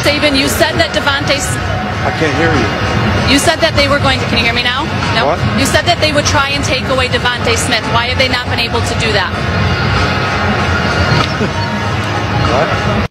Saban, you said that I can't hear you. You said that they were going to, can you hear me now? No? What? You said that they would try and take away Devontae Smith. Why have they not been able to do that? What?